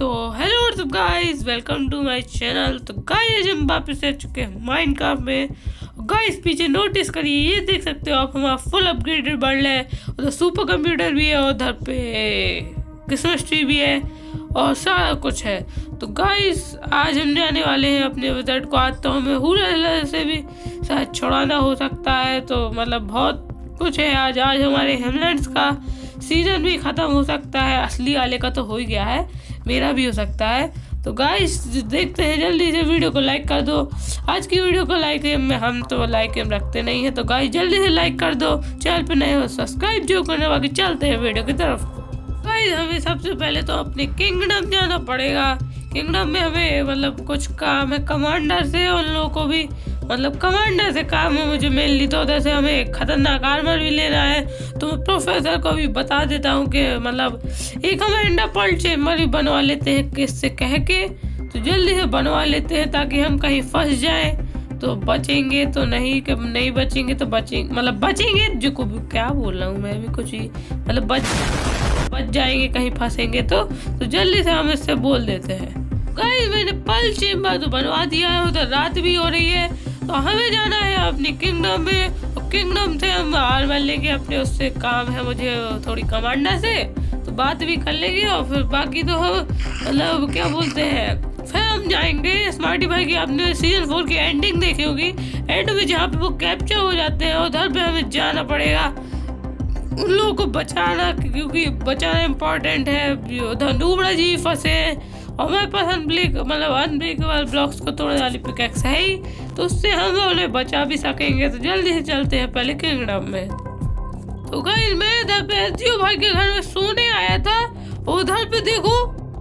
तो hello what's up guys, welcome to my channel. तो guys हम वापस आ चुके हैं माइनक्राफ्ट में। गाइस पीछे नोटिस करिए, ये देख सकते हो आप, हमारा फुल अपग्रेडेड वर्ल्ड है। उधर सुपर कंप्यूटर भी है, उधर पे क्रिसमस ट्री भी है और सारा कुछ है। तो गाइस आज हम जाने वाले हैं अपने विज़र्ड को। आज तो हमें हुलर से भी शायद छुड़ाना हो सकता है, तो मतलब बहुत कुछ है आज हमारे हेमलैंड्स का सीजन भी खत्म हो सकता है। असली वाले का तो हो ही गया है, मेरा भी हो सकता है। तो गाइस देखते हैं, जल्दी से वीडियो को लाइक कर दो। आज की वीडियो को लाइक में हम तो लाइक रखते नहीं है, तो गाइस जल्दी से लाइक कर दो। चैनल पे नए हो सब्सक्राइब जो करने, बाकी चलते हैं वीडियो की तरफ। गाइस हमें सबसे पहले तो अपने किंगडम जाना पड़ेगा। किंगडम में हमें मतलब कुछ काम है कमांडर से, उन लोगों को भी मतलब कमांडर से काम है मुझे मेनली। तो उधर से हमें खतरनाक आर्मर भी लेना है, तो मैं प्रोफेसर को भी बता देता हूँ कि मतलब एक हम एंडरपर्ल चेम्बर भी बनवा लेते हैं किससे कह के। तो जल्दी से बनवा लेते हैं ताकि हम कहीं फंस जाएं तो बचेंगे, तो नहीं बचेंगे तो बचेंगे, मतलब बचेंगे जो को क्या बोल रहा हूँ मैं भी, कुछ ही मतलब बच जाएंगे कहीं फंसेंगे तो जल्दी से हम इससे बोल देते हैं। गाइस मैंने पर्ल चेम्बर तो बनवा दिया है, उधर रात भी हो रही है, तो हमें जाना है अपने किंगडम में। और किंगडम से हम आर्मर लेंगे अपने, उससे काम है मुझे थोड़ी कमांडर से, तो बात भी कर लेंगे। और फिर बाकी तो हम मतलब क्या बोलते हैं, फिर हम जाएंगे स्मार्टी भाई की। आपने सीजन 4 की एंडिंग देखी होगी, एंड में जहाँ पे वो कैप्चर हो जाते हैं उधर पे हमें जाना पड़ेगा उन लोगों को बचाना, क्योंकि बचाना इम्पोर्टेंट है। उधर नूबड़ा जी फंसे और हमारे पास अनब्रेकेबल ब्लॉक्स को तोड़ने वाली पिकैक्स है ही, तो उससे हम उन्हें बचा भी सकेंगे। तो जल्दी से चलते हैं पहले किंगडम में। तो गाइस मैं इधर पे एसजीओ भाई के घर में सोने आया था, उधर पे देखो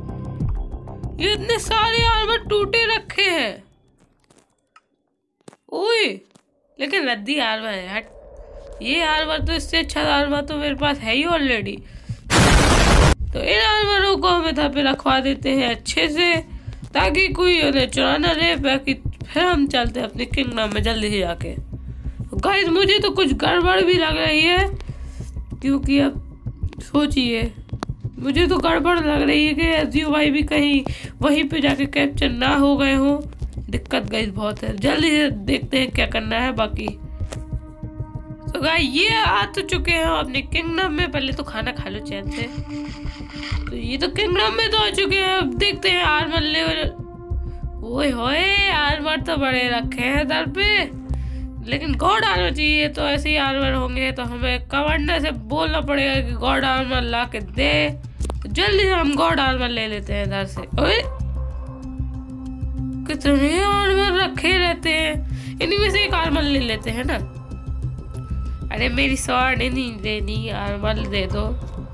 ये इतने सारे आर्मर टूटे रखे हैं। ओए लेकिन रद्दी आर्मर है, हट। ये आर्मर तो इससे अच्छा आर्मर तो मेरे पास है ही ऑलरेडी। तो इन आर्मरों को हम इधर पे रखवा देते हैं अच्छे से, ताकि कोई उन्हें चुरा ना ले। बाकी फिर हम चलते हैं अपने किंगडम में जल्दी से जाके। गाइस मुझे तो कुछ गड़बड़ भी लग रही है, क्योंकि अब सोचिए मुझे तो गड़बड़ लग रही है कि एसजीओ भाई भी कहीं वहीं पे जाके कैप्चर ना हो गए हों। दिक्कत गाइस बहुत है, जल्दी से देखते हैं क्या करना है बाकी। तो गाइस ये आ तो चुके हैं अपने किंगडम में। पहले तो खाना खा लो चैन से। तो ये तो किंगडम में तो आ चुके हैं, अब देखते हैं आर्मर लेवल। ओए होए आर्मर तो बड़े रखे हैं इधर पे, लेकिन गॉड आर्मर चाहिए। तो ऐसे ही आर्मर होंगे तो हमें कमांडर से बोलना पड़ेगा कि गॉड आर्मर ला के दे। तो जल्दी से हम गॉड आर्मर ले लेते हैं इधर से। ओए कितने आर्मर रखे रहते हैं, इन्हीं में से एक आर्मर ले लेते हैं ना। अरे मेरी स्वॉर्ड नहीं देनी, आर्मर दे दो।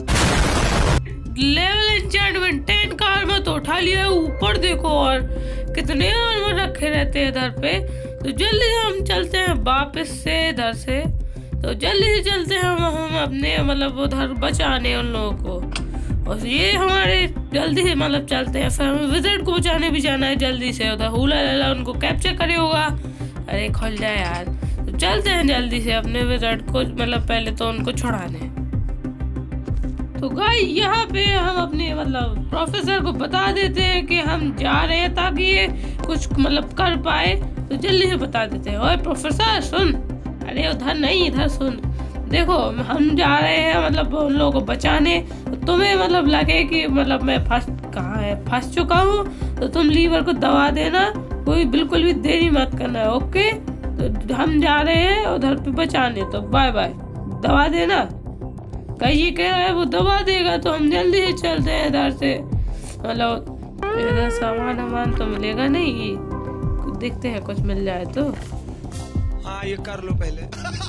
लेवल एन्चेंटमेंट 10 का आर्मर तो उठा लिया है, ऊपर देखो और कितने आर्मर रखे रहते हैं इधर पे। तो जल्दी से हम चलते हैं वापस से इधर से। तो जल्दी से चलते हैं हम अपने मतलब उधर बचाने उन लोगों को। और ये हमारे जल्दी से मतलब चलते हैं, फिर हमें विज़र्ड को बचाने भी जाना है जल्दी से। उधर हुला उनको कैप्चर करे होगा। अरे खुल जाए यार। तो चलते हैं जल्दी से अपने विज़र्ड को, मतलब पहले तो उनको छुड़ाने। तो गाइस यहाँ पे हम अपने मतलब प्रोफेसर को बता देते हैं कि हम जा रहे हैं, ताकि ये कुछ मतलब कर पाए। तो जल्दी से बता देते हैं, ओए प्रोफेसर सुन। अरे उधर नहीं इधर सुन, देखो हम जा रहे हैं मतलब उन लोगों को बचाने। तो तुम्हें मतलब लगे कि मतलब मैं फंस चुका हूँ, तो तुम लीवर को दबा देना, कोई बिल्कुल भी देरी मत करना है, ओके। तो हम जा रहे हैं उधर पे बचाने, तो बाय बाय, दबा देना। कहीं ये कह रहा है वो दबा देगा, तो हम जल्दी से चलते हैं इधर से। मतलब इधर सामान तो मिलेगा नहीं, देखते हैं कुछ मिल जाए तो। हाँ ये कर लो पहले।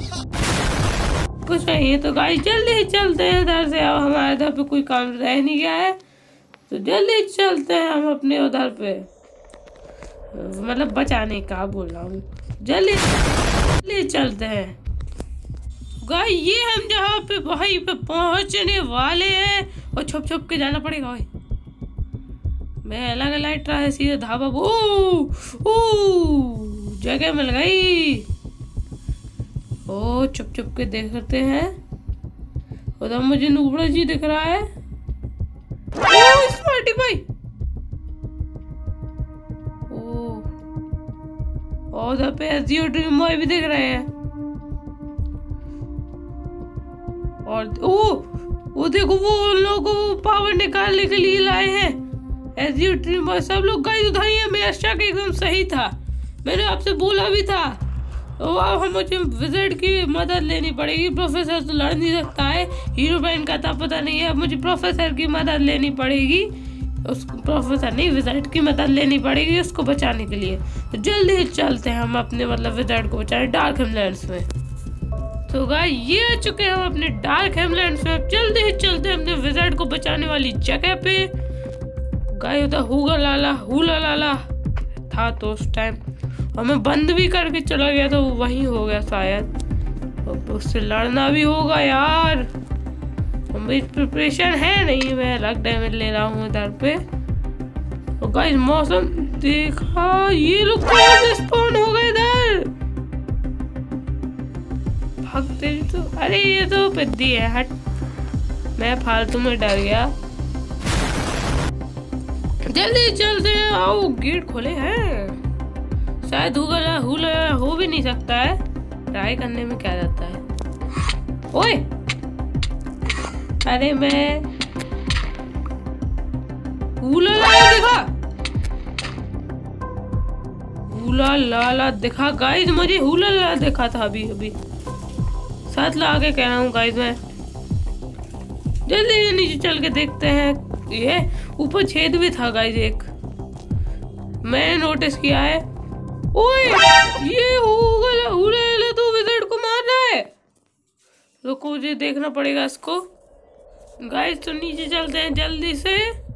कुछ नहीं है तो गाइस जल्दी ही चलते हैं इधर से। अब हमारे इधर पे कोई काम रह नहीं गया है, तो जल्दी चलते हैं हम अपने उधर पे, मतलब बचाने का बोल रहा हूँ। जल्दी चलते हैं गाइस। ये हम जहाँ पे वहीं पे पहुँचने वाले हैं, और छुप के जाना पड़ेगा। भाई मैं अलग लाइट रहा है सीधे धाबा। ओ जगह मिल गई। ओ छुप के देखते हैं, उधर मुझे नूबड़ा जी दिख रहा है। ओ स्मार्टी भाई और उधर पे एसजीओ ड्रीम बॉय भी दिख रहे हैं। और वो देखो, वो उन लोगों को पावर निकालने के लिए लाए हैं एसजीओ ड्रीम बॉय। सब लोग गाइस उधर ही है। मेरा शक एकदम सही था, मैंने आपसे बोला भी था। अब मुझे विज़ार्ड की मदद लेनी पड़ेगी। प्रोफेसर तो लड़ नहीं सकता है, हीरो बहन का था पता नहीं है। अब मुझे प्रोफेसर की मदद लेनी पड़ेगी, उसको प्रोफेसर नहीं विज़ार्ड की मदद लेनी पड़ेगी उसको बचाने के लिए। तो जल्दी ही चलते हैं हम अपने मतलब विज़ार्ड को बचाने डार्क हिमलैंड्स में। तो गाइस ये आ चुके हैं हम अपने डार्क हिमलैंड्स में। अब जल्दी ही चलते हैं अपने विज़ार्ड को बचाने वाली जगह पे। गाइस उधर हुला लाला था तो उस टाइम हमें बंद भी करके चला गया, तो वही हो गया शायद। अब उससे लड़ना भी होगा यार, मेरी प्रिपरेशन है नहीं। मैं अलग डैमेज ले रहा हूँ इधर पे। और गाइस मौसम देखा, ये लोग स्पॉन हो गए इधर। भागते तो, अरे ये तो पिद्दी है, हट। मैं फालतू में डर गया। जल्दी चलते हैं, आओ गेट खोले हैं। शायद हुला हो भी नहीं सकता है, ट्राई करने में क्या जाता है। ओए अरे मैं हुला लाला देखा गाइस, मुझे हुला लाला देखा था अभी साथ ला के कह रहा हूँ गाइस मैं। जल्दी नीचे चल के देखते हैं। ये ऊपर छेद भी था गाइस एक, मैंने नोटिस किया है। ओए ये हुला तो विज़ार्ड को मार रहा है। रुको मुझे देखना पड़ेगा इसको गाइस। तो नीचे चलते हैं जल्दी से।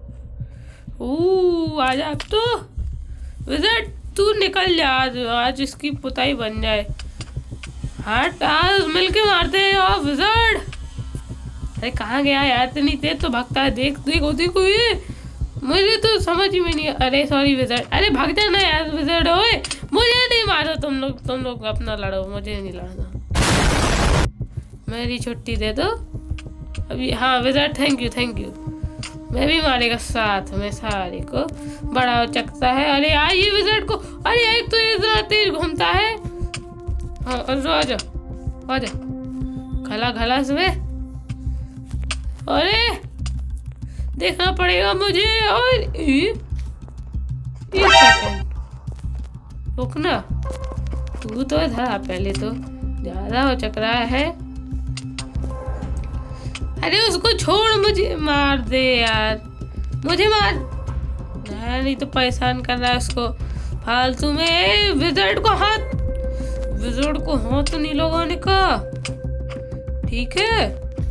आजा अब तो विज़ार्ड, तू निकल जा, आज इसकी पुताई बन जाए। हट, आज मिलके मारते हैं यार विज़ार्ड। अरे कहाँ गया यार, इतनी तेज तो भागता है। देखो ये मुझे तो समझ ही में नहीं। अरे सॉरी विज़ार्ड, अरे भाग जाना यार विज़ार्ड। ओए मुझे नहीं मारो, तुम लोग अपना लड़ो, मुझे नहीं लड़ना। मेरी छुट्टी दे दो अभी। हाँ विज़ार्ड, थैंक यू। मैं भी मारेगा साथ में सारे को, बड़ा चकता है। अरे यार ये विज़ार्ड को, अरे एक तो ये इतना तेज घूमता है। हाँ आजा घला इसमें। अरे देखना पड़ेगा मुझे। और एक सेकंड रुकना, तू तो था पहले, तो ज्यादा हो चक रहा है। अरे उसको छोड़, मुझे मार दे यार, मुझे मार। नहीं तो परेशान कर रहा है उसको फालतू में। विज़ार्ड को हाथ तो नहीं लगाने का, ठीक है।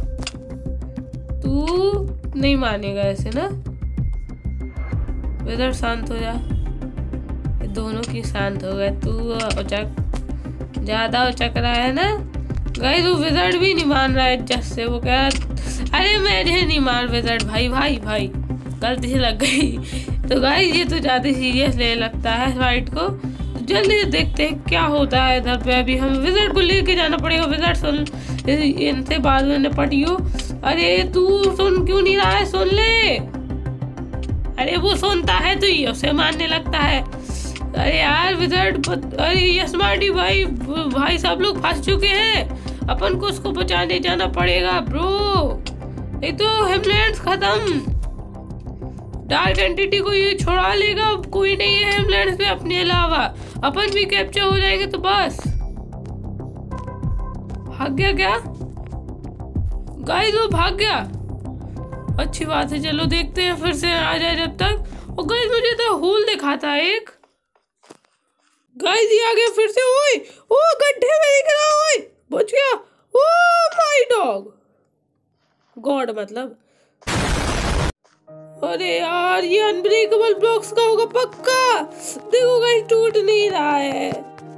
तू नहीं मानेगा ऐसे ना। विज़ार्ड शांत हो जा, ये दोनों की शांत हो गए। तू ज्यादा उचक रहा है ना गाइस। वो विज़ार्ड भी नहीं मान रहा है जस्ट से। वो कह, अरे मैंने नहीं मार विज़ार्ड, भाई गलती से लग गई। तो गाइस ये तो ज्यादा सीरियस ले लगता है फाइट को। तो जल्दी देखते हैं क्या होता है इधर पे। अभी हम विज़ार्ड को लेके जाना पड़ेगा। विज़ार्ड सुन, इनसे बाद में निपटियो। अरे तू सुन क्यों नहीं रहा है, सुन ले। अरे वो सुनता है तो ये उसे मारने लगता है। अरे यार विज़ार्ड, अरे स्मार्टी भाई सब लोग फंस चुके हैं। अपन को उसको बचाने जाना पड़ेगा ब्रो, नहीं तो हिमलैंड्स खत्म। डार्क एंटिटी को ये छोड़ा लेगा, कोई नहीं है हिमलैंड्स में अपने अलावा। अपन भी कैप्चर हो जाएंगे तो बस। भाग गया क्या गाइस? वो भाग गया, अच्छी बात है। चलो देखते हैं फिर से आ जाए जब तक। और गाइस मुझे तो होल दिखाता है एक। गाइस ये आ गया फिर से। ओए ओ गड्ढे में दिख रहा, ओए बच गया। ओ माय गॉड मतलब। अरे यार ये अनब्रेकेबल ब्लॉक्स का होगा पक्का। देखो गाइस टूट नहीं रहा है।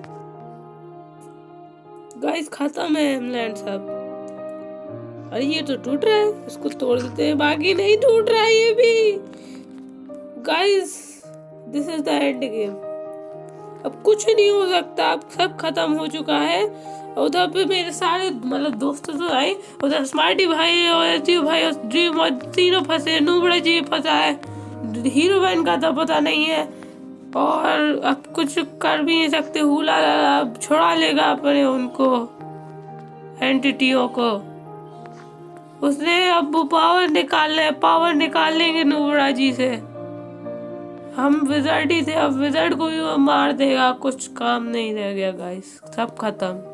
गाइस खत्म है हिमलैंड सब। अरे ये तो टूट रहा है, इसको तोड़ देते हैं। बाकी नहीं टूट रहा है ये भी। Guys this is the end game. अब कुछ नहीं हो सकता, अब सब खत्म हो चुका है। उधर पे मेरे सारे मतलब दोस्त तो आए, उधर स्मार्टी भाई और एसजीओ भाई और ड्रीम और तीनों फंसे। नूबड़ा जी फंसा है, हीरो बहन का तो पता नहीं है। और अब कुछ कर भी नहीं सकते। हुला अब छुड़ा लेगा अपने उनको एंटिटियों को। उसने अब वो पावर निकालेंगे नुब्रा जी से। हम विज़र्ड ही थे, अब विज़र्ड को भी वो मार देगा। कुछ काम नहीं रह गया गाइस, सब खत्म।